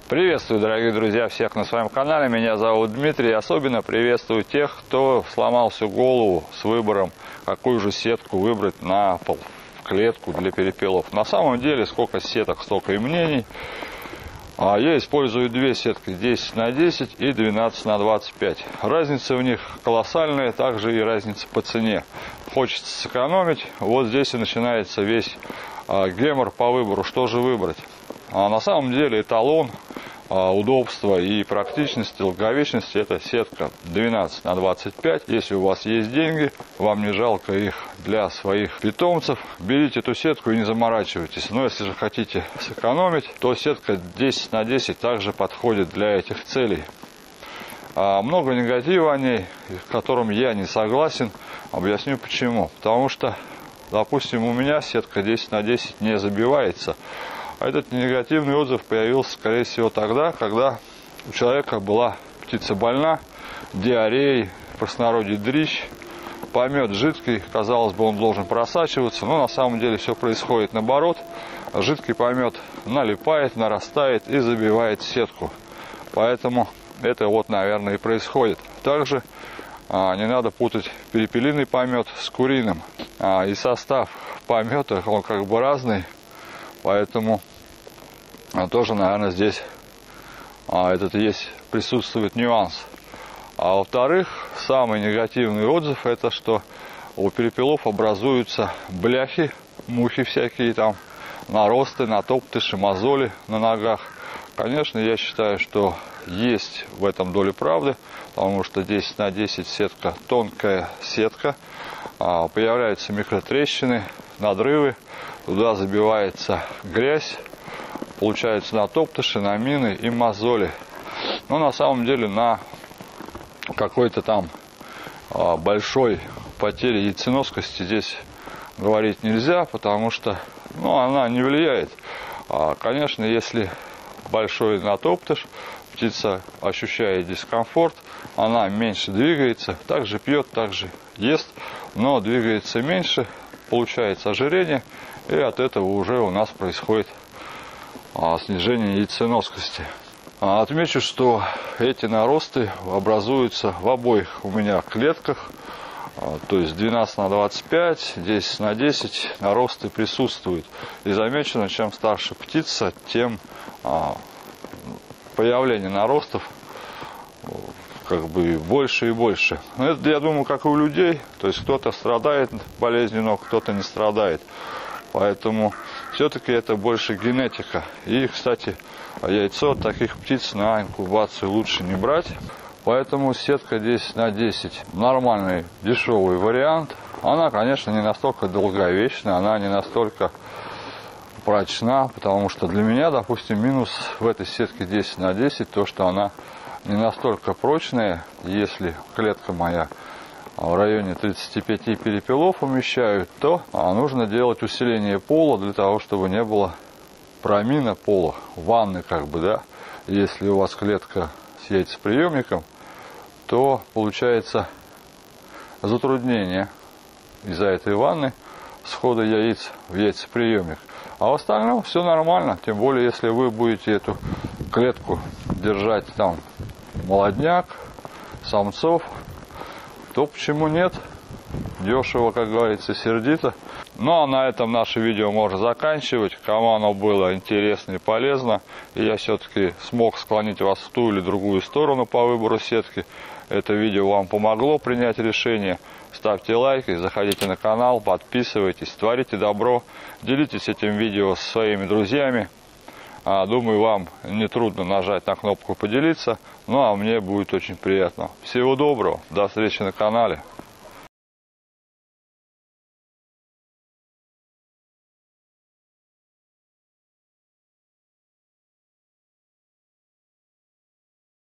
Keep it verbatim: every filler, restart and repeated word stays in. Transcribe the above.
Приветствую, дорогие друзья, всех на своем канале. Меня зовут Дмитрий. Особенно приветствую тех, кто сломал всю голову с выбором, какую же сетку выбрать на пол, в клетку для перепелов. На самом деле, сколько сеток, столько и мнений. Я использую две сетки, десять на десять и двенадцать на двадцать пять. Разница в них колоссальная, также и разница по цене. Хочется сэкономить, вот здесь и начинается весь гемор по выбору, что же выбрать. А на самом деле эталон удобства и практичности, долговечности — это сетка двенадцать на двадцать пять. Если у вас есть деньги, вам не жалко их для своих питомцев, берите эту сетку и не заморачивайтесь. Но если же хотите сэкономить, то сетка десять на десять также подходит для этих целей. А много негатива о ней, с которым я не согласен. Объясню почему. Потому что, допустим, у меня сетка десять на десять не забивается. А этот негативный отзыв появился, скорее всего, тогда, когда у человека была птица больна, диареей, в простонародье дрищ, помет жидкий, казалось бы, он должен просачиваться, но на самом деле все происходит наоборот. Жидкий помет налипает, нарастает и забивает сетку. Поэтому это вот, наверное, и происходит. Также а, не надо путать перепелиный помет с куриным. А, и состав помета, он как бы разный. Поэтому а, тоже, наверное, здесь а, этот есть, присутствует нюанс. А во-вторых, самый негативный отзыв — это что у перепелов образуются бляхи, мухи всякие там, наросты, натоптыши, мозоли на ногах. Конечно, я считаю, что есть в этом доля правды, потому что десять на десять сетка, тонкая сетка, а, появляются микротрещины, надрывы. Туда забивается грязь, получаются натоптыши, намины и мозоли. Но на самом деле на какой-то там а, большой потере яйценоскости здесь говорить нельзя, потому что ну, она не влияет. А, конечно, если большой натоптыш, птица ощущает дискомфорт, она меньше двигается, также пьет, также ест, но двигается меньше, получается ожирение. И от этого уже у нас происходит а, снижение яйценоскости. А, отмечу, что эти наросты образуются в обоих у меня клетках. А, то есть двенадцать на двадцать пять, десять на десять наросты присутствуют. И замечено, чем старше птица, тем а, появление наростов как бы больше и больше. Но это, я думаю, как и у людей. То есть кто-то страдает болезнью ног, кто-то не страдает. Поэтому все-таки это больше генетика. И, кстати, яйцо от таких птиц на инкубацию лучше не брать. Поэтому сетка десять на десять нормальный дешевый вариант. Она, конечно, не настолько долговечна, она не настолько прочна, потому что для меня, допустим, минус в этой сетке десять на десять то, что она не настолько прочная. Если клетка моя в районе тридцати пяти перепелов умещают, то нужно делать усиление пола для того, чтобы не было промина пола, ванны как бы, да. Если у вас клетка с яйцеприемником, то получается затруднение из-за этой ванны схода яиц в яйцеприемник. А в остальном все нормально, тем более если вы будете эту клетку держать там молодняк, самцов, то почему нет? Дешево, как говорится, сердито. Ну а на этом наше видео можно заканчивать. Кому оно было интересно и полезно, и я все-таки смог склонить вас в ту или другую сторону по выбору сетки, это видео вам помогло принять решение, ставьте лайки, заходите на канал, подписывайтесь, творите добро, делитесь этим видео со своими друзьями. Думаю, вам не трудно нажать на кнопку «Поделиться», ну а мне будет очень приятно. Всего доброго, до встречи на канале.